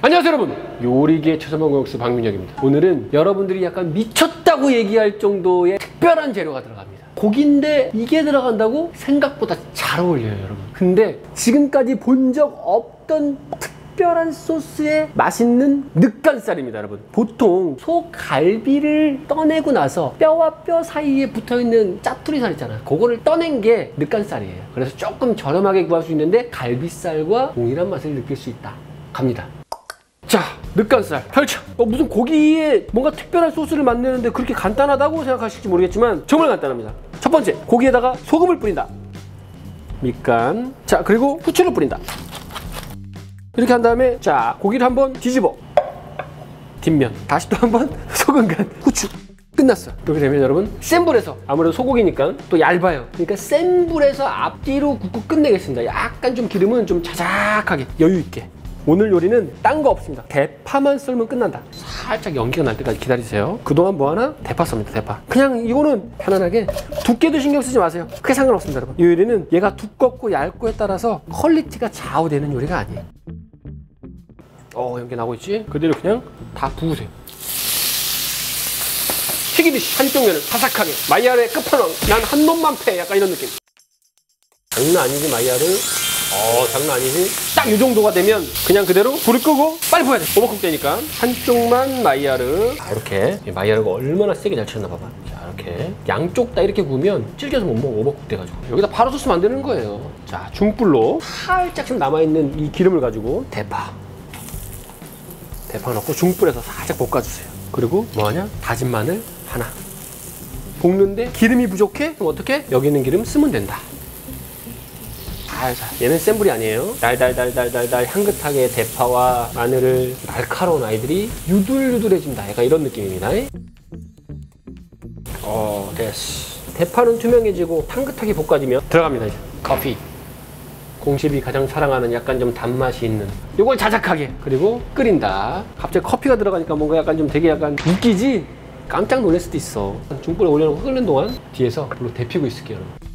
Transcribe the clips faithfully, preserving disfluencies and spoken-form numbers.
안녕하세요 여러분, 요리계 최선방공육수 박민혁입니다. 오늘은 여러분들이 약간 미쳤다고 얘기할 정도의 특별한 재료가 들어갑니다. 고기인데 이게 들어간다고? 생각보다 잘 어울려요 여러분. 근데 지금까지 본 적 없던 특별한 소스에 맛있는 늑간살입니다 여러분. 보통 소갈비를 떠내고 나서 뼈와 뼈 사이에 붙어있는 짜투리살 있잖아, 그거를 떠낸 게 늑간살이에요. 그래서 조금 저렴하게 구할 수 있는데 갈비살과 동일한 맛을 느낄 수 있다. 갑니다. 자, 늑간살 펼쳐. 어, 무슨 고기에 뭔가 특별한 소스를 만드는데 그렇게 간단하다고 생각하실지 모르겠지만 정말 간단합니다. 첫 번째, 고기에다가 소금을 뿌린다. 밑간. 자, 그리고 후추를 뿌린다. 이렇게 한 다음에 자, 고기를 한번 뒤집어. 뒷면 다시 또 한번 소금 간 후추. 끝났어. 그렇게 되면 여러분, 센 불에서, 아무래도 소고기니까 또 얇아요. 그러니까 센 불에서 앞뒤로 굽고 끝내겠습니다. 약간 좀 기름은 좀 자작하게 여유 있게. 오늘 요리는 딴 거 없습니다. 대파만 썰면 끝난다. 살짝 연기가 날 때까지 기다리세요. 그동안 뭐 하나? 대파 썹니다. 대파. 그냥 이거는 편안하게, 두께도 신경 쓰지 마세요. 크게 상관없습니다 여러분. 이 요리는 얘가 두껍고 얇고에 따라서 퀄리티가 좌우되는 요리가 아니에요. 어, 연기 나고 있지? 그대로 그냥 다 부으세요. 튀기듯이 한쪽 면을 바삭하게. 마이야르의 끝판왕, 난 한 놈만 패, 약간 이런 느낌. 장난 아니지 마이야르. 어, 장난 아니지? 딱 이 정도가 되면 그냥 그대로 불을 끄고 빨리 부어야 돼. 오버쿡 되니까. 한쪽만 마이야르. 자, 이렇게. 마이야르가 얼마나 세게 잘 쳤나 봐봐. 자, 이렇게 양쪽 다 이렇게 구우면 질겨서 못 먹어. 오버쿡 돼가지고. 여기다 바로 소스 만드는 거예요. 자, 중불로 살짝 좀 남아있는 이 기름을 가지고 대파 대파 넣고 중불에서 살짝 볶아주세요. 그리고 뭐하냐? 다진 마늘 하나. 볶는데 기름이 부족해? 그럼 어떻게? 여기 있는 기름 쓰면 된다. 살살. 얘는 센 불이 아니에요. 달달달달달달 향긋하게 대파와 마늘을, 날카로운 아이들이 유들유들해진다. 약간 이런 느낌입니다. 어, 됐어. 대파는 투명해지고 향긋하게 볶아지면 들어갑니다. 이제 커피. 공십이 가장 사랑하는 약간 좀 단맛이 있는 요걸 자작하게. 그리고 끓인다. 갑자기 커피가 들어가니까 뭔가 약간 좀 되게 약간 웃기지? 깜짝 놀랄 수도 있어. 중불에 올려놓고 끓는 동안 뒤에서 불로 데피고 있을게요 여러분.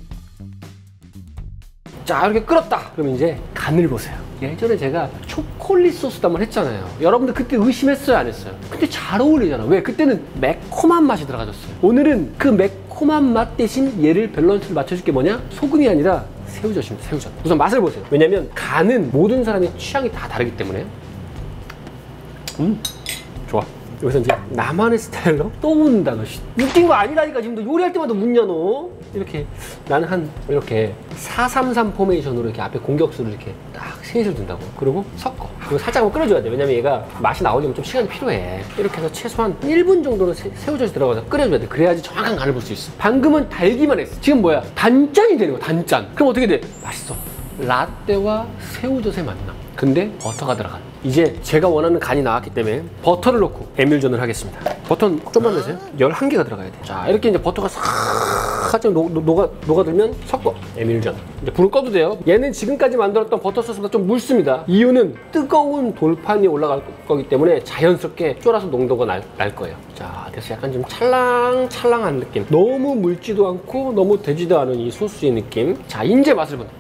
자, 이렇게 끓었다. 그럼 이제 간을 보세요. 예전에 제가 초콜릿 소스도 한번 했잖아요. 여러분들 그때 의심했어요, 안 했어요? 근데 잘 어울리잖아. 왜? 그때는 매콤한 맛이 들어가졌어요. 오늘은 그 매콤한 맛 대신 얘를 밸런스를 맞춰줄 게 뭐냐? 소금이 아니라 새우젓입니다. 새우젓. 우선 맛을 보세요. 왜냐면 간은 모든 사람의 취향이 다 다르기 때문에. 음, 좋아. 여기서 이제 나만의 스타일로 또 묻는다. 너 웃긴 거 아니라니까. 지금 너 요리할 때마다 묻냐 너. 이렇게 나는 한 이렇게 사삼삼 포메이션으로 이렇게 앞에 공격수를 이렇게 딱 셋을 둔다고. 그리고 섞어. 그리고 살짝 한번 끓여줘야 돼. 왜냐면 얘가 맛이 나오려면 좀 시간이 필요해. 이렇게 해서 최소한 일 분 정도는 새, 새우젓이 들어가서 끓여줘야 돼. 그래야지 정확한 간을 볼 수 있어. 방금은 달기만 했어. 지금 뭐야? 단짠이 되는 거야. 단짠. 그럼 어떻게 돼? 맛있어. 라떼와 새우젓의 만남. 근데 버터가 들어간. 이제 제가 원하는 간이 나왔기 때문에 버터를 넣고 에뮬전을 하겠습니다. 버터는 좀만 넣으세요. 열한 개가 들어가야 돼. 자, 이렇게 이제 버터가 살짝 녹, 녹아, 녹아들면 섞어. 에뮬전. 이제 불을 꺼도 돼요. 얘는 지금까지 만들었던 버터 소스보다 좀 묽습니다. 이유는 뜨거운 돌판 위에 올라갈 거기 때문에 자연스럽게 쫄아서 농도가 날, 날 거예요. 자, 그래서 약간 좀 찰랑찰랑한 느낌. 너무 묽지도 않고 너무 되지도 않은 이 소스의 느낌. 자, 이제 맛을 본다.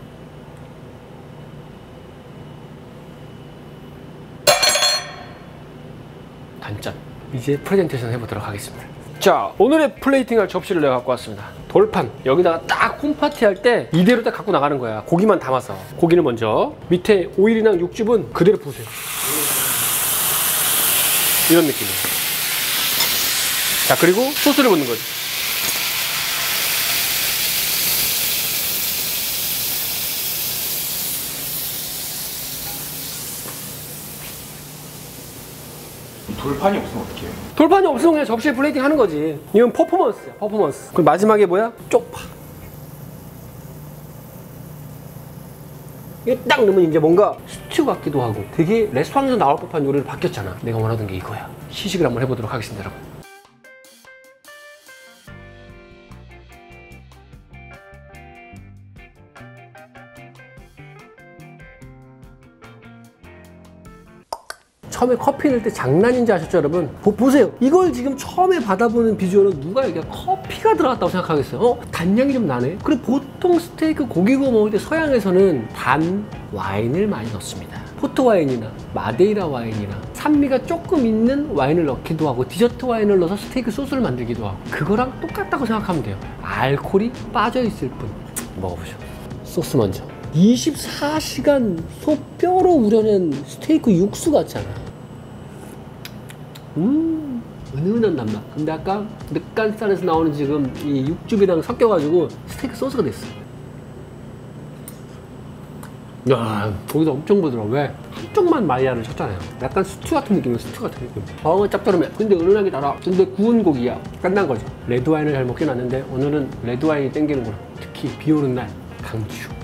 단짠. 이제 프레젠테이션 해보도록 하겠습니다. 자, 오늘의 플레이팅 할 접시를 내가 갖고 왔습니다. 돌판. 여기다가 딱 홈파티 할 때 이대로 딱 갖고 나가는 거야. 고기만 담아서. 고기는 먼저 밑에 오일이랑 육즙은 그대로 부으세요. 이런 느낌이에요. 자, 그리고 소스를 붓는 거죠. 돌판이 없으면 어떻게 해요? 돌판이 없으면 그냥 접시에 플레이팅 하는 거지. 이건 퍼포먼스야, 퍼포먼스. 그리고 마지막에 뭐야? 쪽파. 이게 딱 넣으면 이제 뭔가 스튜 같기도 하고 되게 레스토랑에서 나올 법한 요리로 바뀌었잖아. 내가 원하던 게 이거야. 시식을 한번 해보도록 하겠습니다 여러분. 처음에 커피 넣을 때 장난인지 아셨죠 여러분? 보, 보세요. 이걸 지금 처음에 받아보는 비주얼은 누가 이게 커피가 들어갔다고 생각하겠어요? 어? 단향이 좀 나네? 그리고 보통 스테이크 고기 구워 먹을 때 서양에서는 단 와인을 많이 넣습니다. 포트 와인이나 마데이라 와인이나 산미가 조금 있는 와인을 넣기도 하고 디저트 와인을 넣어서 스테이크 소스를 만들기도 하고 그거랑 똑같다고 생각하면 돼요. 알코올이 빠져있을 뿐. 먹어보죠. 소스 먼저. 이십사 시간 소뼈로 우려낸 스테이크 육수 같잖아. 음, 은은한 단맛. 근데 아까 늑간살에서 나오는 지금 이 육즙이랑 섞여가지고 스테이크 소스가 됐어. 야, 거기서 엄청 부드러워. 왜? 한쪽만 마이야를 쳤잖아요. 약간 스튜 같은 느낌이야, 스튜 같은 느낌. 어, 짭조름해. 근데 은은하게 달아. 근데 구운 고기야. 끝난 거죠. 레드와인을 잘 먹긴 하는데 오늘은 레드와인이 땡기는구나. 특히 비 오는 날 강추.